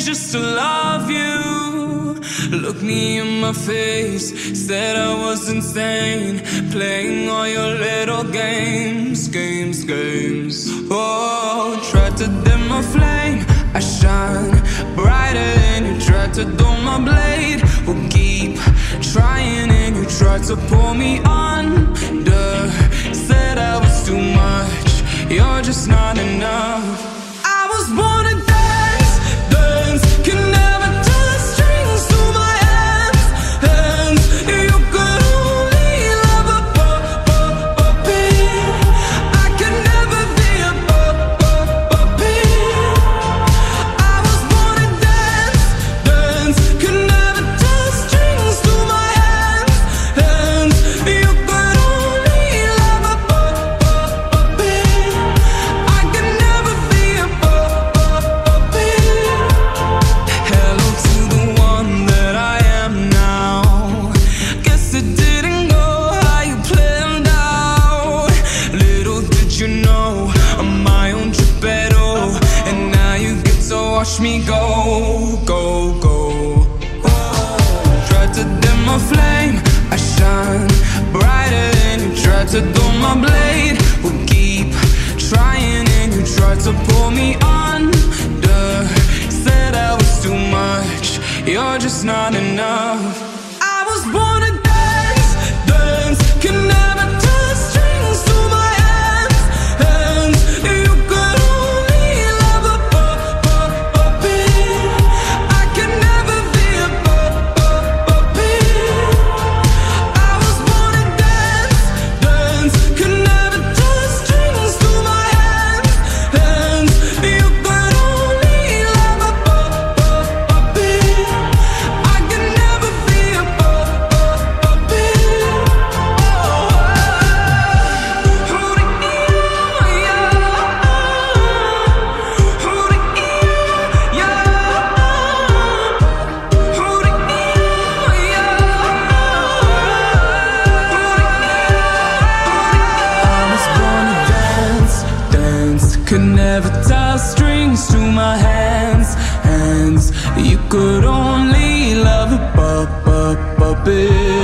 just to love you. Look me in my face, said I was insane, playing all your little games. Oh, tried to dim my flame, I shine brighter than you tried to dull my blade. We'll keep trying and you tried to pull me under. Said I was too much, you're just not enough. I was born to dance, dance, can never touch the strings to my hands, hands. You could only love a puppet. I can never be a puppet. I was born to dance, dance, can never touch the strings to my hands, hands. You could only love a puppet. I can never be a puppet. Hello to the one that I am now. Guess it didn't go how you planned out. Little did you know I'm my own Geppetto, and now you get to watch me go, go, go. Tried to dim my flame, I shine brighter than you tried to dull my blade. We'll keep trying and you tried to pull me under. Said I was too much, you're just not enough. I was born to dance, dance, can never touch strings to my hands, hands. You could only love a puppet. I can never be a puppet. I was born to dance, dance, can never touch strings to my hands, hands. You could only love a puppet. I can never be a puppet. I was born to dance, dance, could never tie strings to my hands, hands. You could only love a puppet.